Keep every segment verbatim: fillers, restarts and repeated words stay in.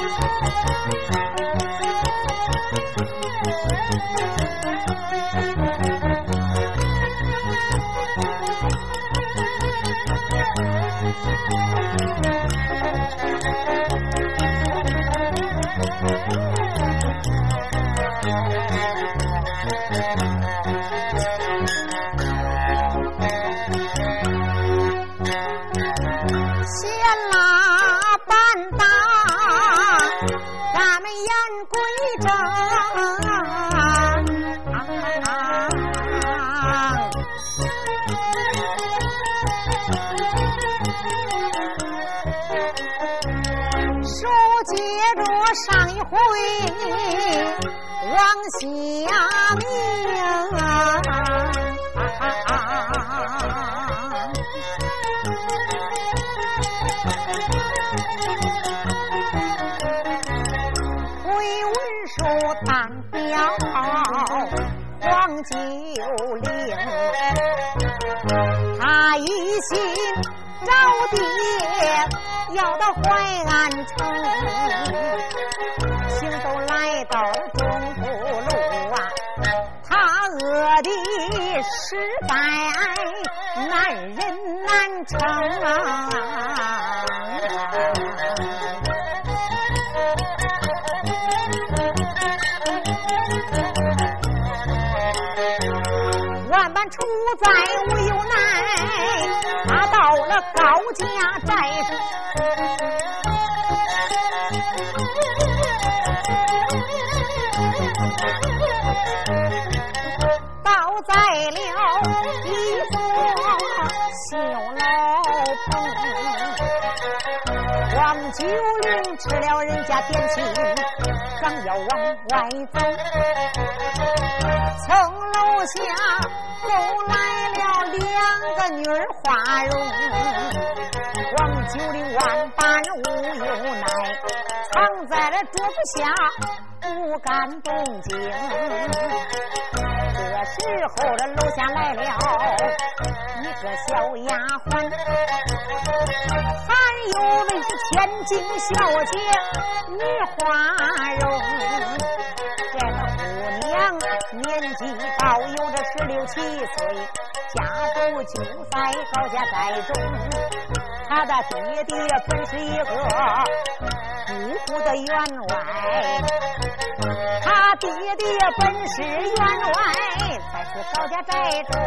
爹爹本是一个孤苦的员外，他爹爹本是员外，在此高家寨中。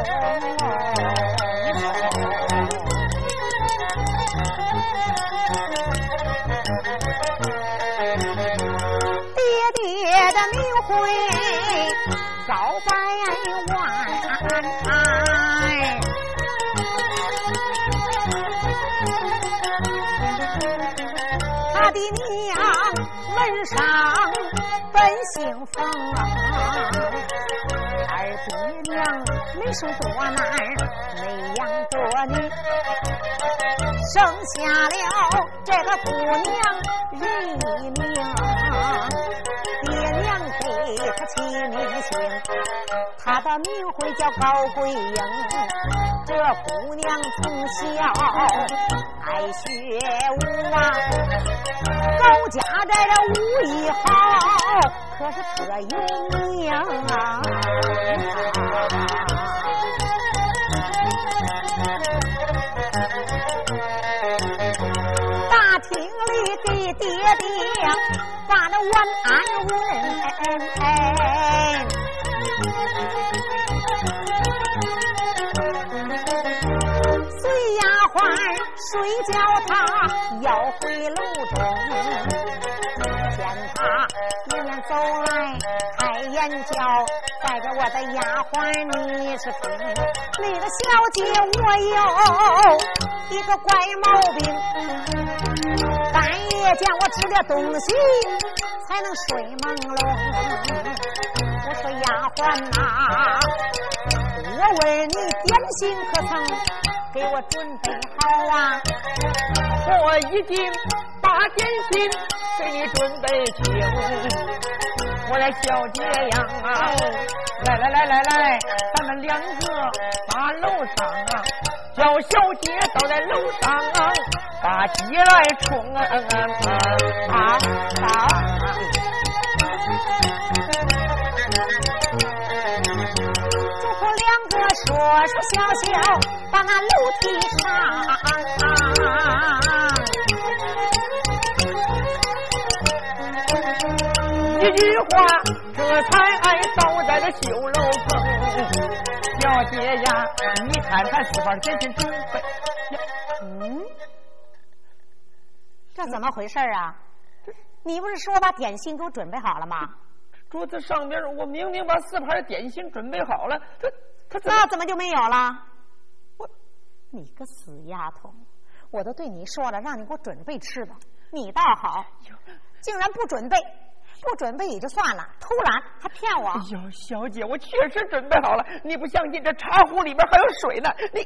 爹爹的名讳高百万。他的娘门上本姓冯，二爹娘没生多男，没养多女，生下了这个姑娘人一名，爹娘给她起名姓，她的名讳叫高桂英。这姑娘从小爱学武啊，高家寨的武艺好，可是特有名啊。大厅里给爹爹把那晚安问，随丫鬟睡觉他要回楼中，见他迎面走来开眼叫，带着我的丫鬟你是听，那个小姐我有一个怪毛病，半夜见我吃点东西才能睡朦胧。我说丫鬟呐，我问你点心可曾给我准备好啊？ 我已经把点心给你准备清， 我说小姐呀啊，来来来来来，咱们两个把楼上啊，叫小姐倒在楼上啊，把鸡来冲啊啊啊！主仆两个说说笑笑，把那楼梯上。一句话，这才挨倒在了绣楼棚。小姐呀，你看看四方点心准备。 嗯，这怎么回事啊？你不是说把点心给我准备好了吗？ 桌子上边我明明把四盘点心准备好了，这这怎那怎么就没有了？我，你个死丫头！我都对你说了，让你给我准备吃的，你倒好，竟然不准备。不准备也就算了，突然还骗我！ 哎呦，小姐，我确实准备好了，你不相信？这茶壶里边还有水呢，你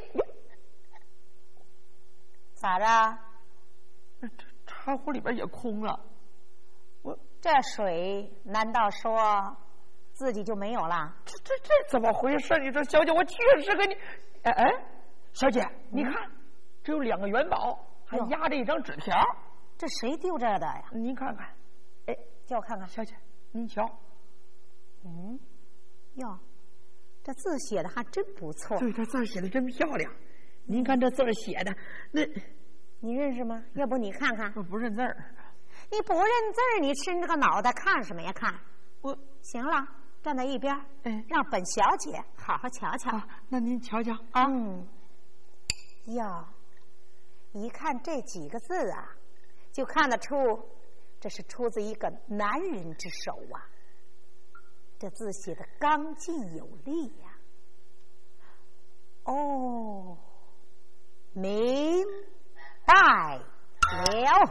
咋着？ 这茶壶里边也空了，我这水难道说自己就没有了？ 这这这怎么回事？你说，小姐，我确实给你……哎哎，小姐，你看，只有两个元宝，还压着一张纸条， 这谁丢这的呀？ 您看看，哎。 叫我看看， 小姐，您瞧， 嗯，哟，这字写的还真不错。 对，这字写的真漂亮。您看这字写的，那你认识吗？要不你看看。 我不认字儿。 你不认字儿，你伸着个脑袋看什么呀？看。 我行了，站在一边， 哎， 让本小姐好好瞧瞧。 啊、那您瞧瞧啊。嗯。哟，一看这几个字啊，就看得出。这是出自一个男人之手啊！这字写的刚劲有力呀、啊。哦，明白了。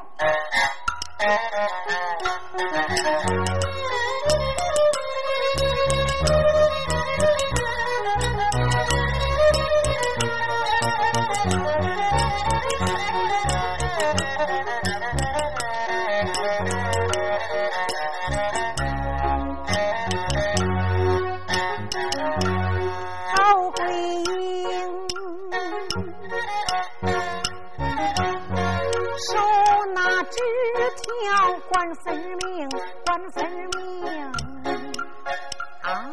管分明，管分明啊！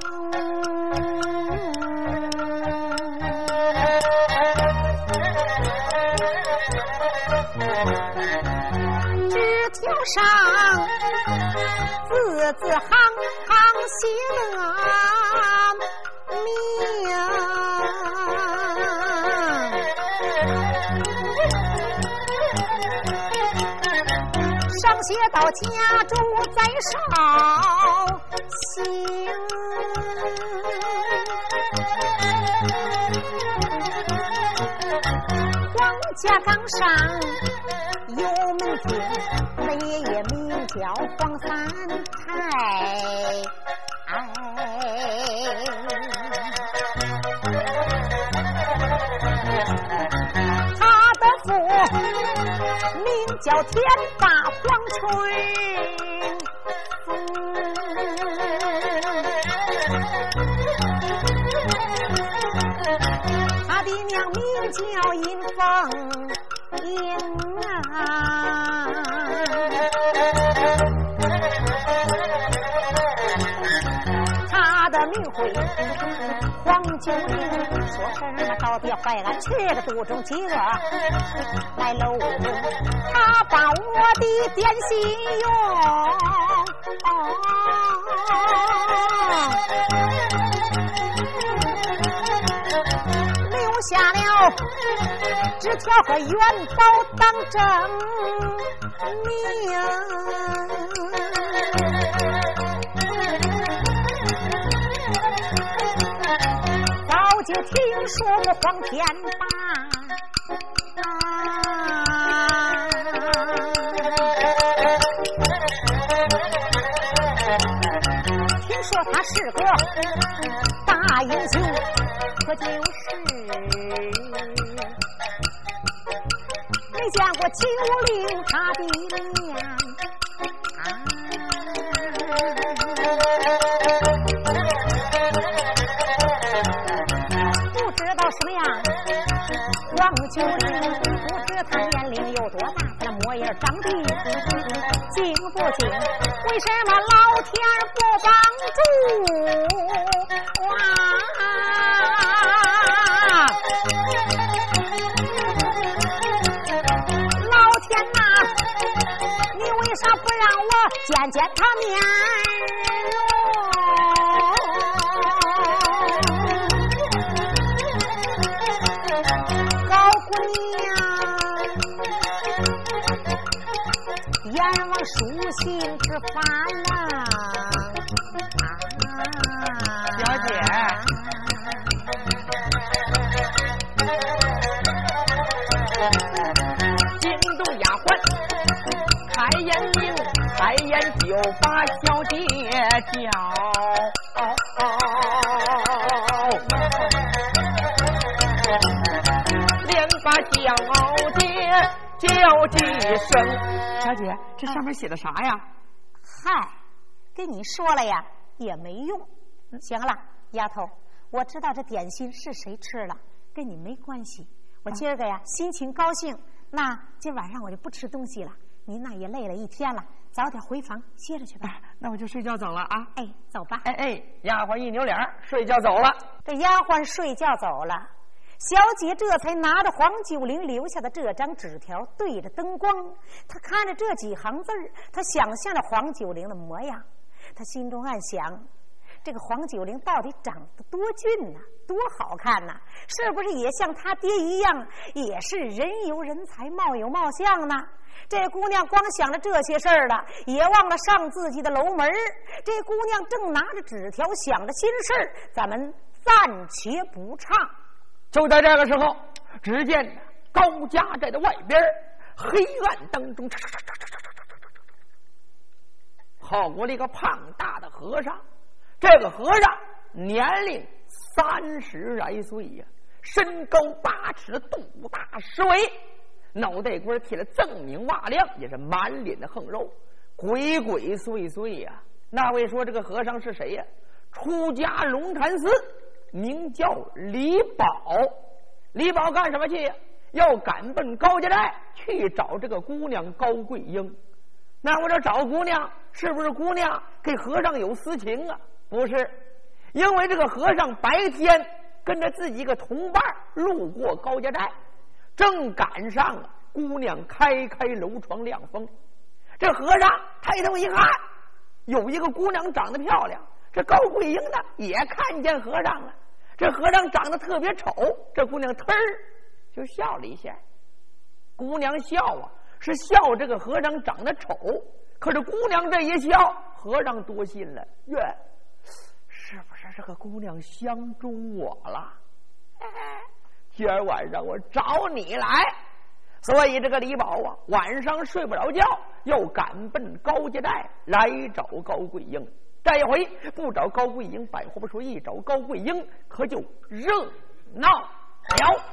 纸条上字字行行写的明，上写到家住在绍兴，黄家岗上有门厅，那爷爷名叫黄三太。他的父名叫天霸黄春，他的娘名叫尹凤英啊。他的名讳黄九龄，说是那到底坏俺去了肚中饥饿来楼中，他把我的点心用、哦、留下了纸条和元宝当证明。早就听说过黄天霸、啊，听说他是个大英雄，可就是没见过九龄他的面啊。 个他年龄有多大，他那模样长得精不精？为什么老天不帮助啊？老天哪，你为啥不让我见见他面容？高姑娘阎王书信之烦呐， 小姐，惊动丫鬟开眼睛，开眼就把小姐叫，哦哦、连把小姐叫几声。小姐，这上面写的啥呀？ 嗨，跟你说了呀也没用。行了，丫头，我知道这点心是谁吃了，跟你没关系。我今儿个呀心情高兴，那今晚上我就不吃东西了。您那也累了一天了，早点回房歇着去吧。 那我就睡觉走了啊。 哎，走吧。 哎哎，丫鬟一扭脸睡觉走了。 这丫鬟睡觉走了，小姐这才拿着黄九龄留下的这张纸条，对着灯光，她看着这几行字儿，她想象着黄九龄的模样，她心中暗想，这个黄九龄到底长得多俊呐、啊，多好看呐、啊，是不是也像他爹一样，也是人有人才，貌有貌相呢？这姑娘光想着这些事儿了，也忘了上自己的楼门。这姑娘正拿着纸条想着心事儿，咱们暂且不唱。 就在这个时候，只见高家寨的外边黑暗当中，跑过了一个胖大的和尚。这个和尚年龄三十来岁呀、啊，身高八尺，肚大十围，脑袋瓜贴了锃明瓦亮，也是满脸的横肉，鬼鬼祟祟呀、啊。那位说这个和尚是谁呀、啊？出家龙潭寺，名叫李宝。李宝干什么去呀、啊？要赶奔高家寨去找这个姑娘高桂英。那我这找姑娘，是不是姑娘给和尚有私情啊？不是，因为这个和尚白天跟着自己一个同伴路过高家寨，正赶上了姑娘开开楼窗亮风。这和尚抬头一看，有一个姑娘长得漂亮，这高桂英呢也看见和尚了。这和尚长得特别丑，这姑娘忒儿就笑了一下。姑娘笑啊，是笑这个和尚长得丑，可是姑娘这一笑，和尚多心了，哟，是不是这个姑娘相中我了？今儿晚上我找你来。所以这个李宝啊，晚上睡不着觉，要赶奔高家寨来找高桂英。这一回不找高桂英百货不说，一找高桂英可就热闹了。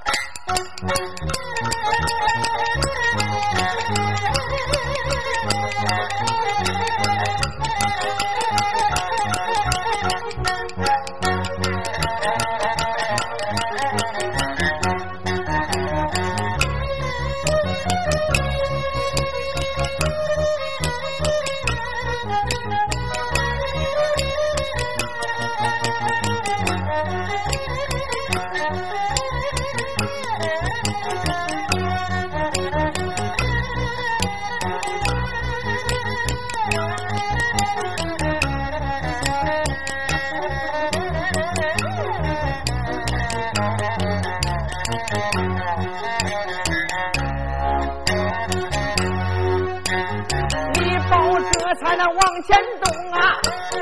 才能往前动啊！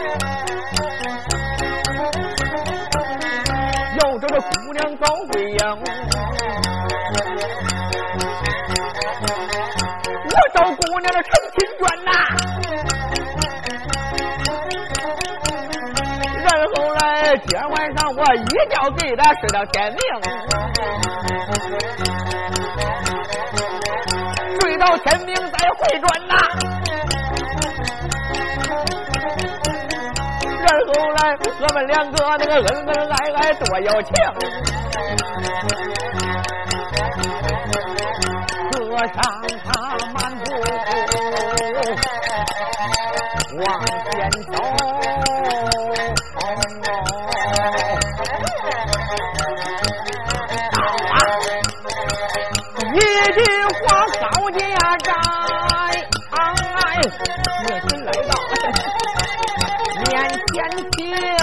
要找这姑娘高桂英，我找姑娘的成亲眷呐、啊。然后来今晚上我一觉给他睡到天明，睡到天明再回转呐、啊。然后来我们两个那个恩恩爱爱多有情， 和尚他漫步往前走，到啊！一句话高家寨，哎，我真来到面前听。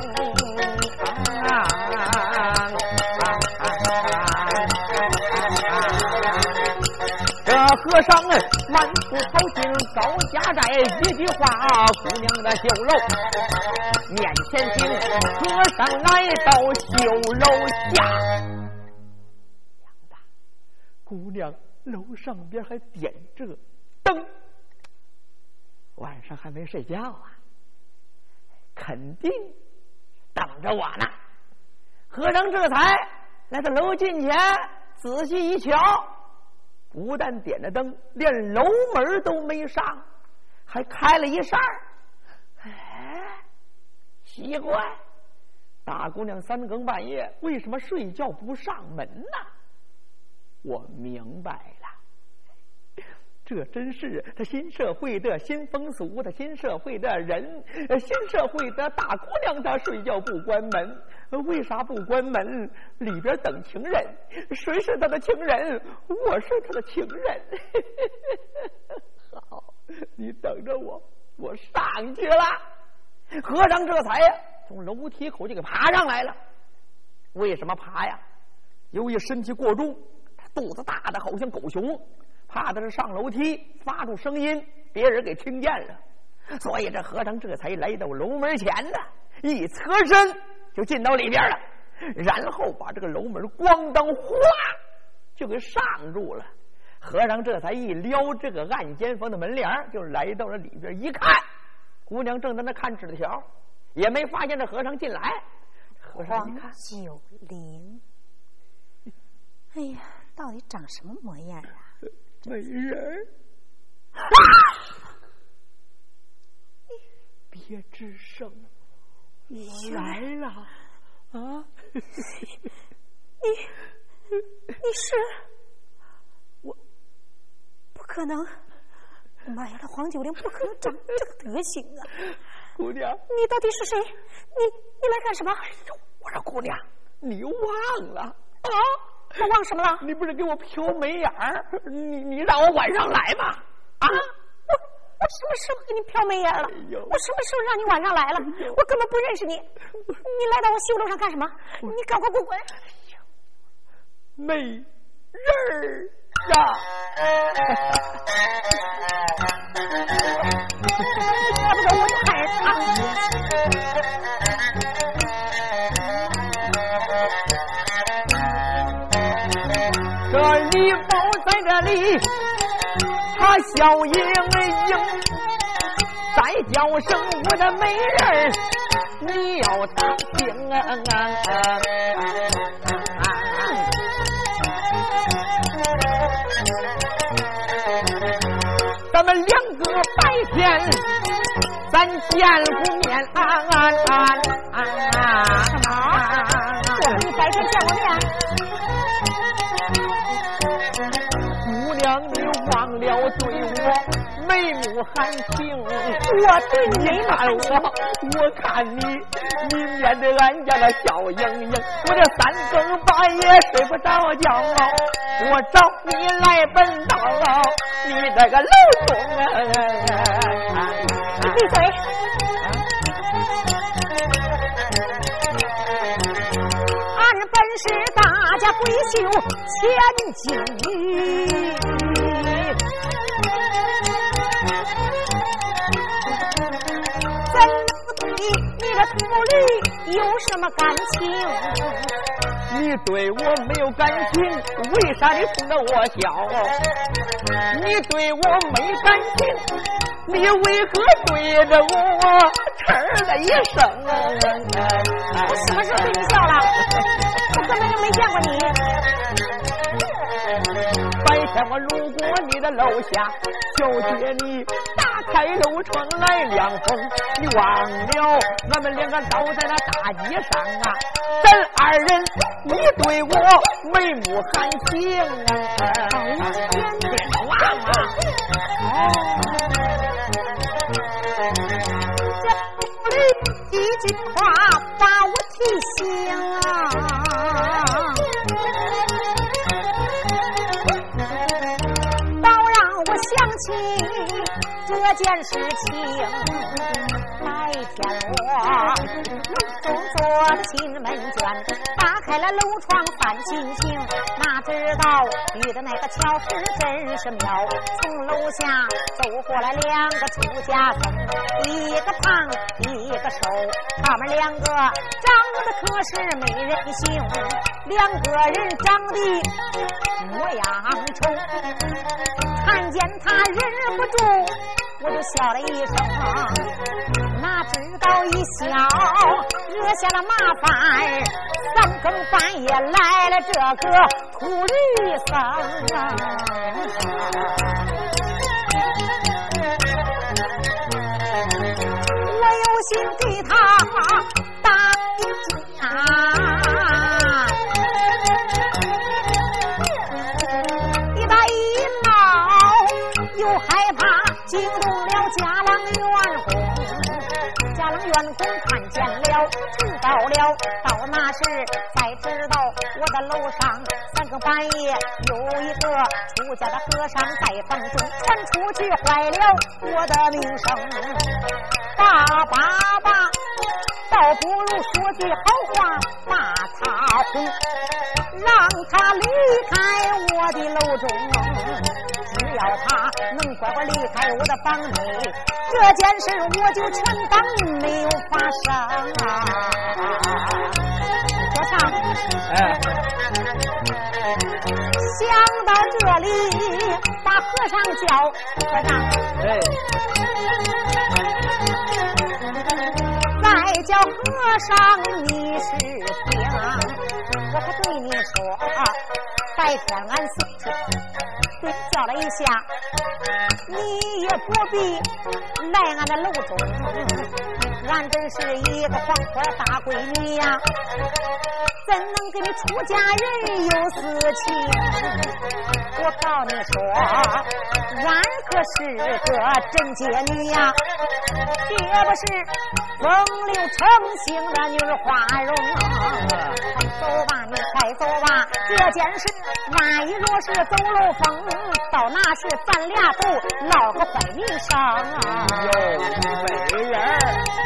和尚满腹跑进高家寨，一句话姑娘的绣楼面前听，和尚来到绣楼下，娘的，姑娘楼上边还点着灯，晚上还没睡觉啊，肯定等着我呢。和尚这才来到楼近前，仔细一瞧，不但点着灯，连楼门都没上，还开了一扇儿。哎，奇怪，大姑娘三更半夜为什么睡觉不上门呢？我明白了，这真是他新社会的新风俗，他新社会的人，新社会的大姑娘，她睡觉不关门。为啥不关门？里边等情人，谁是他的情人？我是他的情人。好，你等着我，我上去了。和尚这才呀从楼梯口就给爬上来了。为什么爬呀？由于身体过重，他肚子大的好像狗熊，怕的是上楼梯发出声音，别人给听见了。所以这和尚这才来到楼门前呢，一侧身就进到里边了，然后把这个楼门咣当哗就给上住了。和尚这才一撩这个暗间房的门帘，就来到了里边，一看姑娘正在那看纸条，也没发现这和尚进来。和尚一看， 黄九龄，哎呀，到底长什么模样啊？ 没人。啊！别吱声，我来了啊！ 你你是我？ 不可能！妈呀，这黄九龄不可能长这个德行啊！ 姑娘， 你到底是谁？你你来干什么？ 哎呦，我说姑娘，你忘了啊？ 我忘什么了？ 你不是给我瞟眉眼儿，你你让我晚上来吗？啊！ 我我什么时候给你瞟眉眼了？ 哎、 我什么时候让你晚上来了？哎、我根本不认识你，你来到我绣楼上干什么？你赶快给我滚！ 没人儿啊！ 要不然我就害人啊！ 这李宝在这里，他笑盈盈，再叫声我的美人，你要他听啊！咱们两个白天咱见过面啊啊啊啊！ 我和你白天见过面。 姑娘，你忘了对我眉目含情， 我对你你看我，我看你，你面对俺家的笑盈盈，我这三更半夜睡不着觉，我找你来奔道，你这个楼中啊！ 你闭嘴！俺本是大家闺秀千金女，怎能对你的土驴有什么感情？ 你对我没有感情，为啥你冲着我笑？你对我没感情，你为何对着我嗤了一声？ 我什么时候对你笑了？我根本就没见过你。 白天我路过你的楼下，就见你大开开路窗来凉风。你忘了我们两个倒在那大街上啊，咱二人你对我眉目含情啊，别忘啊！哦， 这里几句话把我提醒啊，倒让我想起这件事情。那天我楼中坐的进门卷，打开了楼窗翻心情，哪知道遇的那个巧事真是妙。从楼下走过来两个出家僧，一个胖一个瘦，他们两个长得可是没人性，两个人长得模样丑，看见他忍不住我就笑了一声，哪知道一笑惹下了麻烦，三更半夜来了这个秃驴僧啊！我有心给他打一架，一打一闹又害怕惊动了家郎员工，家郎员工看见了知道了，到那时才知道我的楼上三更半夜有一个出家的和尚在房中传出去，坏了我的名声。大爸爸倒不如说句好话把他哄，让他离开我的楼中，只要他能乖乖离开我的房内，这件事我就全当没有发生啊！说唱， 哎， 想到这里，把和尚叫和尚， 对， 再叫和尚你是听，我可对你说，白天俺死去。对叫了一下，你也不必来俺的楼中，俺真是一个黄花大闺女呀，怎能给你出家人有私情？我告你说，俺可是个贞洁女呀，也不是风流成性的女花容。走吧，你快走吧，这件事万一若是走漏风，到那时咱俩都落个坏名声啊！ 有美人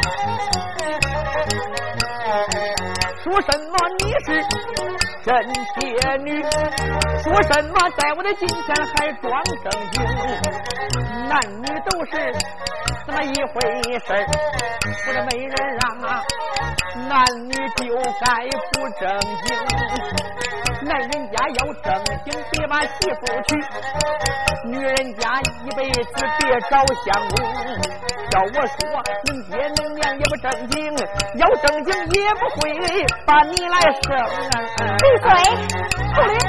说什么你是贞洁女，说什么在我的近前还装正经，男女都是这么一回事，我的美人啊，男女就该不正经，男人家要正经，别把媳妇娶，女人家一辈子别找相公。要我说，能爹能娘也不正经，要正经也不会把你来生。 闭嘴！不灵！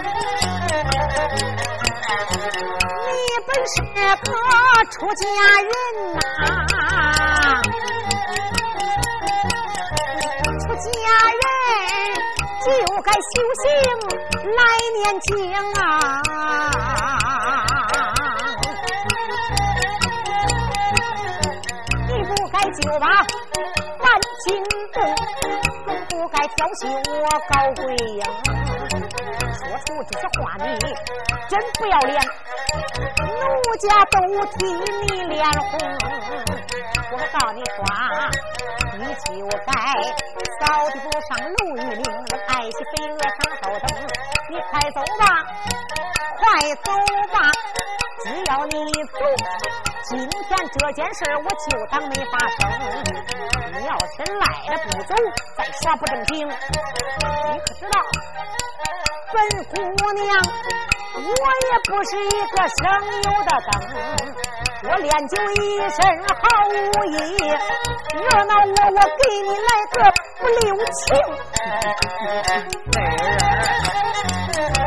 你本是个出家人呐，出家人就该修行来念经啊！你不该就把万金动，更不该挑衅我高贵英。说出这些话你真不要脸，奴家都替你脸红。我告诉你说，你就该扫地不上楼一领，爱惜飞蛾上高登。你快走吧，快走吧，只要你走，今天这件事我就当没发生。你要是赖了不走，再耍不正经，你可知道本姑娘我也不是一个省油的灯，我练就一身好武艺，惹恼我我给你来个不留情。 美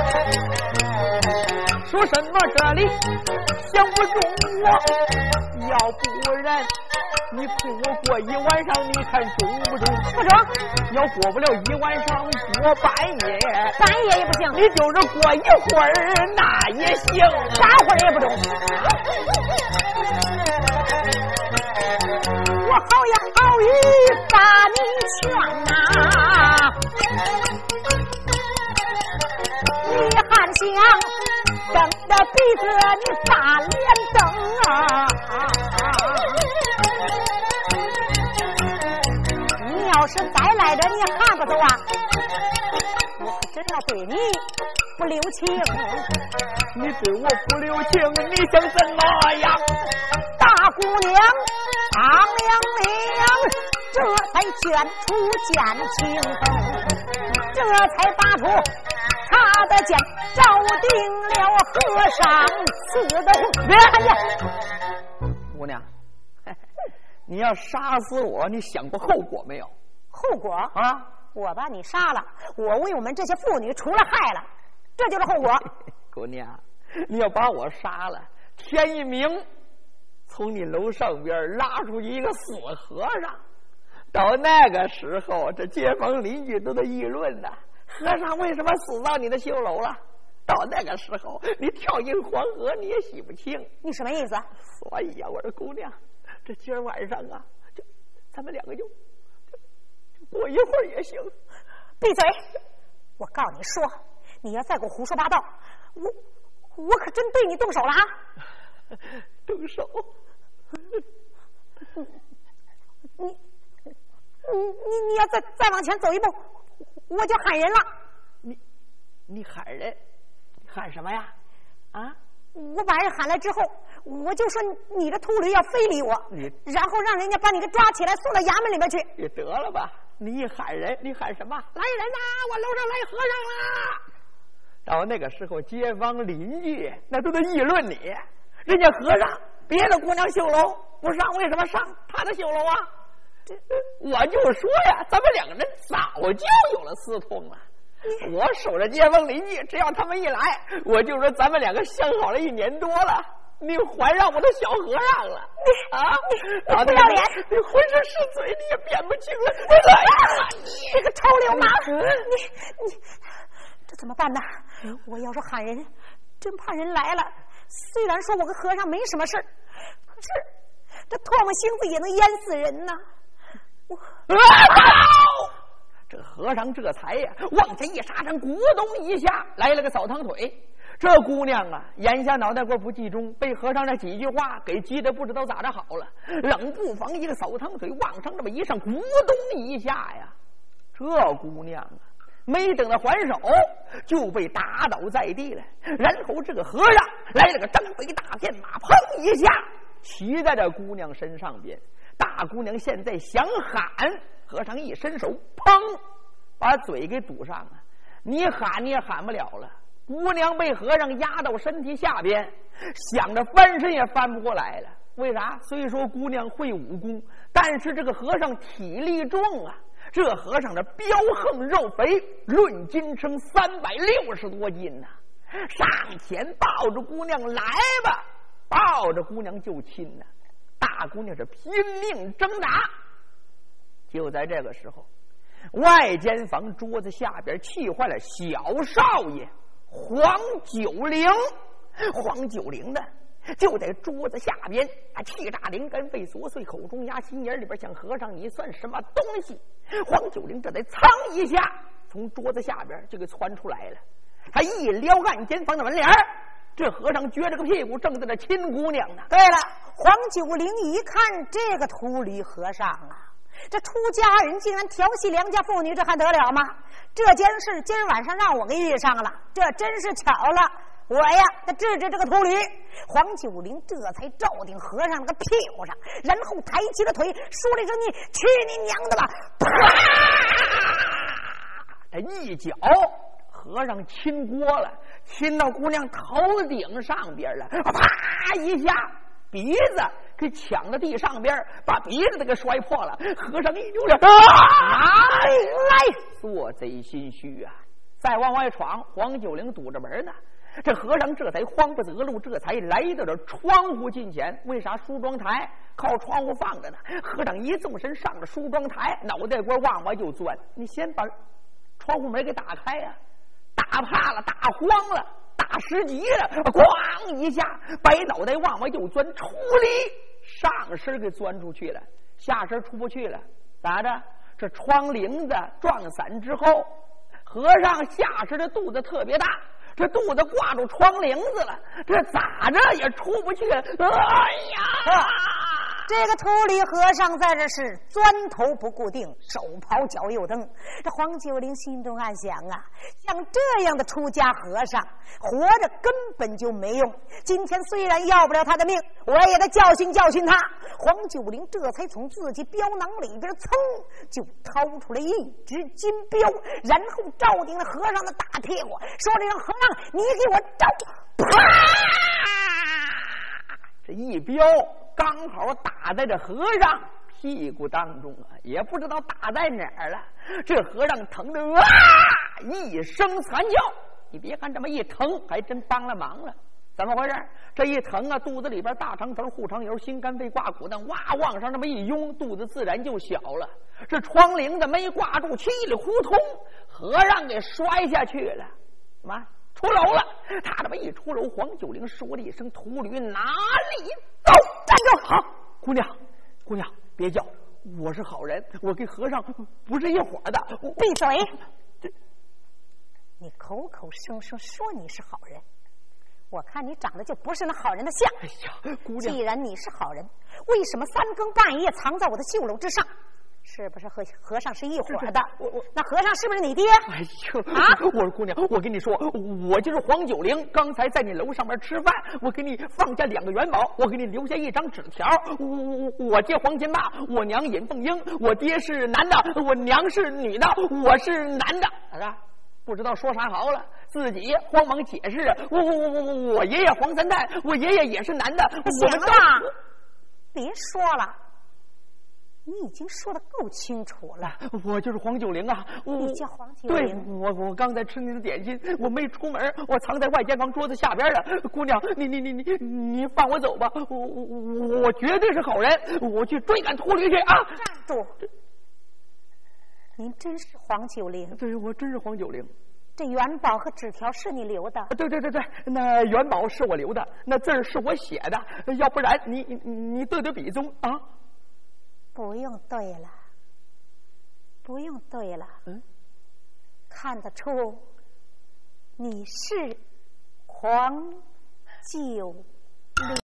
人说什么这里想不中我， 要不然你陪我过一晚上，你看中不中？ 不中。 要过不了一晚上，过半夜， 半夜也不行。 你就是过一会儿，那也行， 啥会儿也不中。我好呀好意把你劝呐、啊，你还想瞪着鼻子你大脸瞪啊！你要是再来着你还不走啊，我真要对你不留情。 你对我不留情，你想怎么样？ 大姑娘苍凉凉，这才卷出剑青风，这才拔出他的剑，照定了和尚刺的红。别看见姑娘，你要杀死我，你想过后果没有？ 后果啊！ 我把你杀了，我为我们这些妇女除了害了，这就是后果。 姑娘，你要把我杀了，天一明，从你楼上边拉出一个死和尚，到那个时候，这街坊邻居都在议论呢。和尚为什么死到你的绣楼了？到那个时候，你跳进黄河你也洗不清。 你什么意思？ 所以呀、啊，我说姑娘，这今儿晚上啊，就咱们两个就就就过一会儿也行。 闭嘴！我告你说，你要再给我胡说八道，我我可真对你动手了啊！ 动手？ 你你你你要再再往前走一步，我就喊人了。 你你喊人？喊什么呀？啊！ 我把人喊来之后，我就说你的秃驴要非礼我， 你然后让人家把你给抓起来送到衙门里面去。 你得了吧！你一喊人，你喊什么？来人呐！我楼上来和尚啦！到那个时候，街坊邻居那都在议论你。人家和尚别的姑娘绣楼不上，为什么上他的绣楼啊？这我就说呀，咱们两个人早就有了私通了。我守着街坊邻居，只要他们一来，我就说咱们两个相好了一年多了，你还让我的小和尚了你啊！ 你你不要脸， 你浑身是嘴，你也辨不清了。来呀， 你这个臭流氓！你你这怎么办呢？我要是喊人，真怕人来了。虽然说我跟和尚没什么事儿，可是这唾沫星子也能淹死人呐！我。 啊这和尚这才呀往前一刹身，咕咚一下来了个扫堂腿。这姑娘啊，眼下脑袋瓜不集中，被和尚这几句话给急得不知道咋着好了，冷不防一个扫堂腿往上这么一上，咕咚一下呀，这姑娘啊没等他还手，就被打倒在地了。然后这个和尚来了个张飞大便马，砰一下骑在这姑娘身上边。大姑娘现在想喊，和尚一伸手，砰，把嘴给堵上了。你喊你也喊不了了。姑娘被和尚压到身体下边，想着翻身也翻不过来了。为啥？虽说姑娘会武功，但是这个和尚体力重啊。这和尚这膘横肉肥，论斤称三百六十多斤呐、啊！上前抱着姑娘来吧，抱着姑娘就亲呐、啊。大姑娘是拼命挣扎。就在这个时候，外间房桌子下边气坏了小少爷黄九龄。黄九龄的就在桌子下边，他气炸灵根被琐碎，口中压心眼里边想：和尚你算什么东西？黄九龄这才噌一下从桌子下边就给窜出来了。他一撩暗间房的门帘，这和尚撅着个屁股正在那亲姑娘呢。 对了，黄九龄一看这个秃驴和尚啊，这出家人竟然调戏良家妇女，这还得了吗？这件事今儿晚上让我给遇上了，这真是巧了。我呀，他治治这个秃驴。黄九龄这才照定和尚那个屁股上，然后抬起了腿，说了一声：“你去你娘的吧！”啪！ 他一脚和尚亲锅了，亲到姑娘头顶上边了，啪一下鼻子给抢到地上边，把鼻子都给摔破了。和尚一扭脸，啊，来，做贼心虚啊！再往外闯，黄九龄堵着门呢。 这和尚这才慌不择路，这才来到这窗户近前。为啥梳妆台靠窗户放着呢？和尚一纵身上了梳妆台，脑袋瓜往外就钻。你先把窗户门给打开呀、啊！打怕了，打慌了，打失急了，咣一下，白脑袋往外就钻，出力上身给钻出去了，下身出不去了。咋着？这窗棂子撞散之后，和尚下身的肚子特别大，这肚子挂住窗棂子了，这咋着也出不去了。哎呀！ 这个秃驴和尚在这是钻头不固定，手刨脚又蹬。这黄九龄心中暗想啊，像这样的出家和尚，活着根本就没用。今天虽然要不了他的命，我也得教训教训他。黄九龄这才从自己镖囊里边噌就掏出来一只金镖，然后照定了和尚的大屁股，说：“这让和尚你给我照！”啪！ 这一镖刚好打在这和尚屁股当中啊，也不知道打在哪儿了。这和尚疼得啊一声惨叫。你别看这么一疼，还真帮了忙了。怎么回事？这一疼啊，肚子里边大肠头、护肠油、心肝肺挂骨等哇往上这么一拥，肚子自然就小了。这窗棂子没挂住，稀里糊涂，和尚给摔下去了。什么？出楼了！他这么一出楼，黄九龄说了一声：“秃驴，哪里走？”站住！好，姑娘，姑娘，别叫，我是好人，我跟和尚不是一伙的。 闭嘴！这，你口口声声说你是好人，我看你长得就不是那好人的相。 哎呀，姑娘， 既然你是好人，为什么三更半夜藏在我的绣楼之上？是不是和和尚是一伙的？ 我我那和尚是不是你爹？ 哎呦啊！我说姑娘，我跟你说，我就是黄九龄。刚才在你楼上面吃饭，我给你放下两个元宝，我给你留下一张纸条。我我我爹黄金霸，我娘尹凤英，我爹是男的，我娘是女的，我是男的。啊，不知道说啥好了，自己慌忙解释。我我我我我爷爷黄三代，我爷爷也是男的。 行了，别说了。你已经说的够清楚了， 我就是黄九龄啊！ 你叫黄九龄？ 对，我我刚才吃您的点心，我没出门，我藏在外间房桌子下边了。姑娘，你你你你你放我走吧，我我我绝对是好人，我去追赶秃驴去啊！ 站住！您真是黄九龄？ 对，我真是黄九龄。 这元宝和纸条是你留的？ 对对对对，那元宝是我留的，那字儿是我写的，要不然你你你对对笔宗啊。 不用对了，不用对了， 嗯， 看得出你是黄九龄。